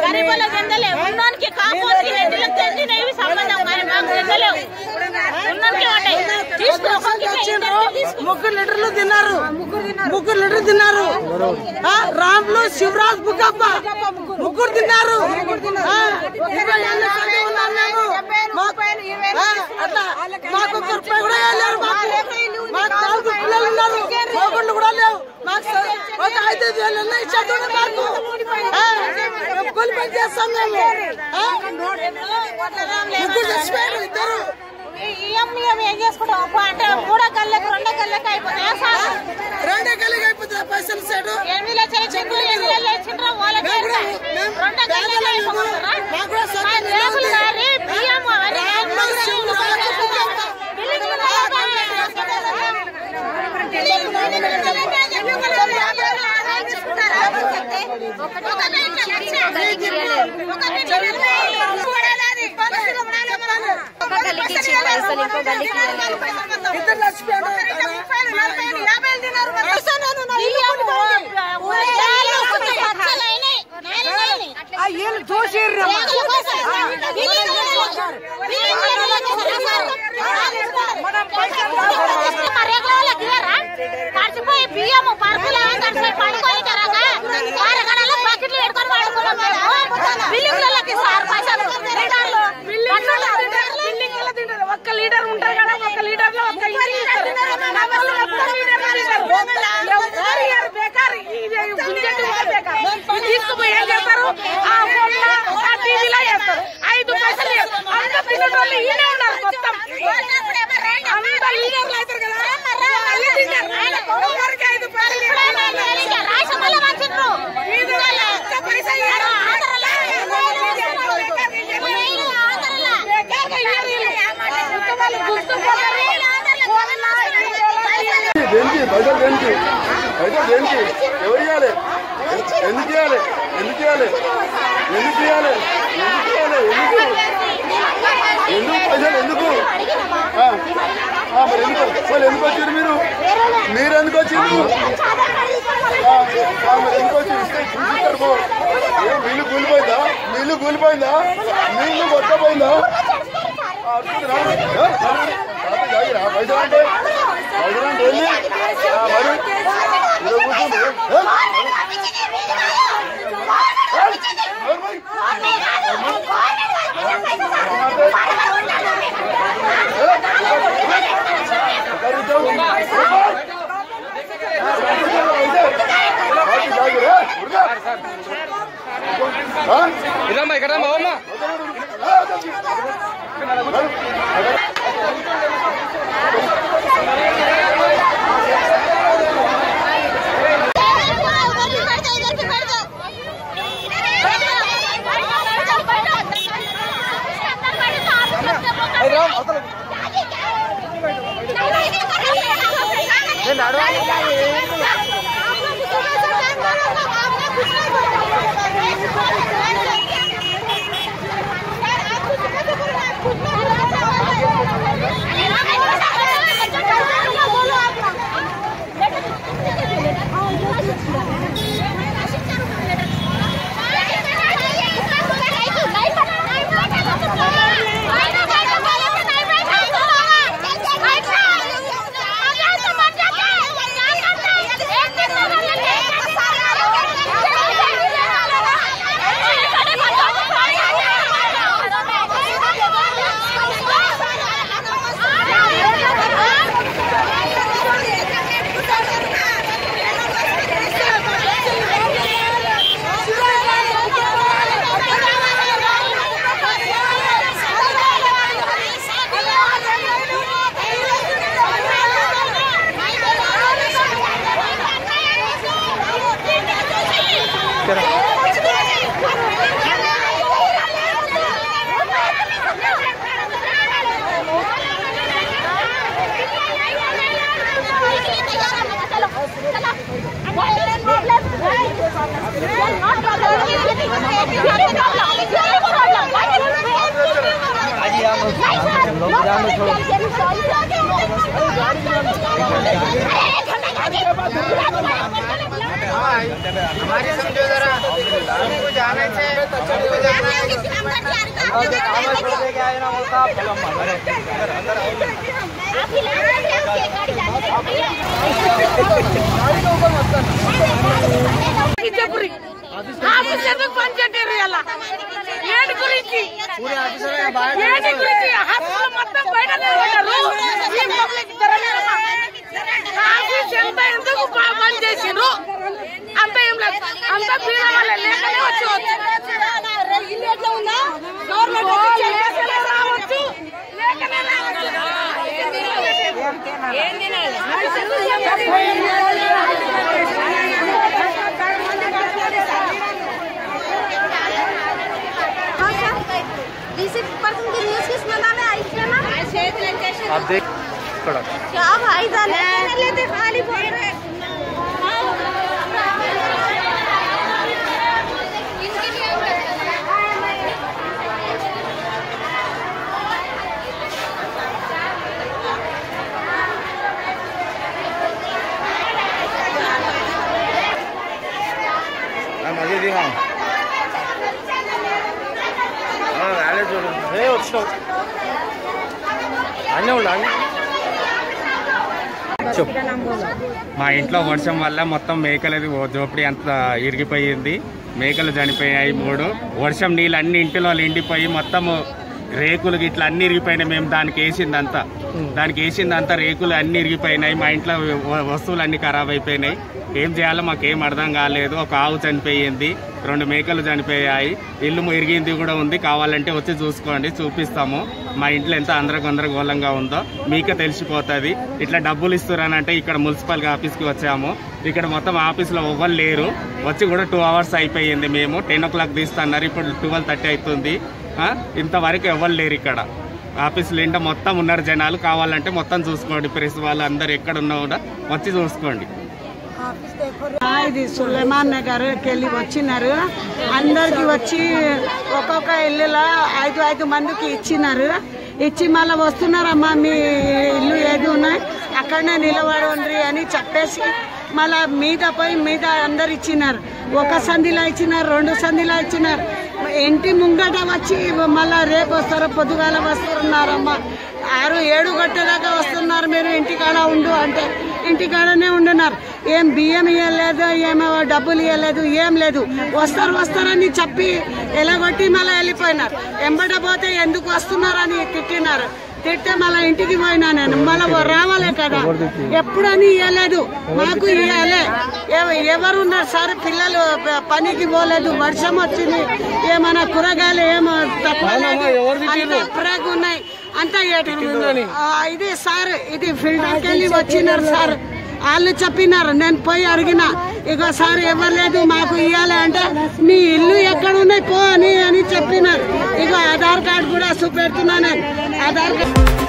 గరీబులకు చెందలే ఉన్నోనికి కాపోకి రెడ్డిలకు తెలిసినవి సంబంధం కానీ మాకు చెందలేవు. ఉన్నోనికి ఉంటాయి ముగ్గురు లీటర్లు తిన్నారు. రాములు శివరాజ్ బుగ్గప్ప ముగ్గురు తిన్నారు. అట్లా మాకు ఒక్క రూపాయి కూడా వేయలేరు. మాకు 4 పిల్లలు ఉన్నారు, పోగొండ్లు కూడా లేవు. మాకు ఒక 5,000 ఇచ్చేది మాకు కూలి పని చేస్తాం మేము. ముగ్గురు చచ్చిపోయారు ఇద్దరు. ఏం చేసుకుంటాం అంటే 3 కళ్ళకి 2 కళ్ళకి అయిపోతాయా సార్? 2 కళ్ళకి అయిపోతాయి పైసలు సార్. 8 లక్షలు ఇచ్చిండ్రు, 8 లక్షలు ఇచ్చిండ్రు వాళ్ళకి 2 కళ్ళకి అయిపోతారా? రేపులు గారి బియ్యం మర్చిపోయి బియ్యము పరుపులు పడుకొని బకెట్లు పెట్టుకొని పడుకున్నాం. బిల్డింగ్లకి సార్ పైసలు 1 లీటర్ ఉంటారు కదా, 1 లీటర్ లో 1 తీసుకుపోయి ఏం చేస్తారు? ఆ ఫోన్లో ఆ టీవీలో చేస్తారు. 5 పైసలు అంత తినేటోళ్ళు ఈయనే ఉన్నారు. మొత్తం అంత లీడర్లు అవుతారు కదా, మళ్ళీ తింటారు. ఒక్కరికి 5 పైసలు ఎవరు ఇవ్వాలి? ఎందుకు ఇవ్వాలి? పైసలు ఎందుకు? మరి ఎందుకు వచ్చారు మీరు? ఎందుకు వచ్చారు? మరి ఎందుకు వచ్చి ఇస్తే చూసిస్తారు. నీళ్ళు కూలిపోయిందా? నీళ్ళు కొట్టపోయిందా? పైసలు అంటే వెళ్ళి మరి కూర్చుంది. हमारे समझो जरा जाने से పనిచేటారు ఇలా ఏడు గురించి మొత్తం బయట ఎంత ఎందుకు బంద్ చేసిండ్రు అంత ఏం లేదు అంత బీద వాళ్ళ లేకనే వచ్చి రావచ్చు లేకనే आप देख क्या भाई लेते खाली बोल रहे मजे दी हाँ మా ఇంట్లో వర్షం వల్ల మొత్తం మేకలది జోపిడి అంత ఇరిగిపోయింది. మేకలు చనిపోయాయి 3. వర్షం నీళ్ళు అన్ని ఇంటిలో నిండిపోయి మొత్తము రేకులు ఇట్లా అన్ని ఇరిగిపోయినాయి. మేము దానికి వేసిందంతా రేకులు అన్ని ఇరిగిపోయినాయి. మా ఇంట్లో వస్తువులు అన్ని ఖరాబ్ అయిపోయినాయి. ఏం చేయాలో మాకేం అర్థం కాలేదు. ఒక ఆవు చనిపోయింది, 2 మేకలు చనిపోయాయి, ఇల్లు ఇరిగింది కూడా ఉంది. కావాలంటే వచ్చి చూసుకోండి, చూపిస్తాము. మా ఇంట్లో ఎంత గందరగోళంగా ఉందో మీకే తెలిసిపోతుంది. ఇట్లా డబ్బులు ఇస్తున్నారంటే ఇక్కడ మున్సిపల్ ఆఫీస్కి వచ్చాము. ఇక్కడ మొత్తం ఆఫీస్లో ఎవ్వరు లేరు. వచ్చి కూడా 2 అవర్స్ అయిపోయింది. మేము 10 o'clock తీస్తున్నారు, ఇప్పుడు 12:30 అవుతుంది. ఇంతవరకు ఎవ్వరు లేరు ఇక్కడ. ఆఫీసులు ఏంటో మొత్తం ఉన్నారు జనాలు. కావాలంటే మొత్తం చూసుకోండి. ప్రెస్ వాళ్ళు అందరు ఎక్కడ ఉన్నా కూడా వచ్చి చూసుకోండి. ఇది సులేమాన్ నగర్కి వెళ్ళి వచ్చినారు. అందరికి వచ్చి ఒక్కొక్క ఇల్లులో 5 మందికి ఇచ్చినారు. ఇచ్చి మళ్ళీ వస్తున్నారమ్మా మీ ఇల్లు ఏది ఉన్నాయి అక్కడనే నిలబడండి అని చెప్పేసి మళ్ళా మీద అందరు ఇచ్చినారు. 1 సంధిలో ఇచ్చినారు, 2 సంధిలో ఇచ్చినారు. ఇంటి ముంగట వచ్చి మళ్ళా రేపు వస్తారో పొద్దుగాల వస్తున్నారమ్మా. 6-7 గంటల వస్తున్నారు. మీరు ఇంటికాడ ఉండు అంటే ఇంటికాడనే ఉండున్నారు. ఏం బియ్యం ఇవ్వలేదు, ఏమో డబ్బులు ఇవ్వలేదు, ఏం లేదు. వస్తారని చెప్పి ఎలాగొట్టి మళ్ళీ వెళ్ళిపోయినారు. ఎంబట పోతే ఎందుకు వస్తున్నారని తిట్టినారు. తిట్టే మళ్ళీ ఇంటికి పోయినా నేను. మళ్ళీ రావాలే కదా, ఎప్పుడని ఇవ్వలేదు, మాకు ఇవ్వలే. ఎవరున్నారు సార్? పిల్లలు పనికి పోలేదు, వర్షం వచ్చింది, ఏమైనా కూరగాయలు ఏమో తక్కువ ప్రేగ్ ఉన్నాయి అంతా. ఇది సార్ ఇది ఫిల్టర్కి వెళ్ళి వచ్చినారు సార్. వాళ్ళు చెప్పినారు, నేను పోయి అడిగిన, ఇగో సార్ ఇవ్వలేదు మాకు ఇవ్వాలి అంటే మీ ఇల్లు ఎక్కడ ఉన్నాయి పో అని చెప్పినారు. ఇగో ఆధార్ కార్డు కూడా చూపెడుతున్నాను. ఆధార్ కార్డు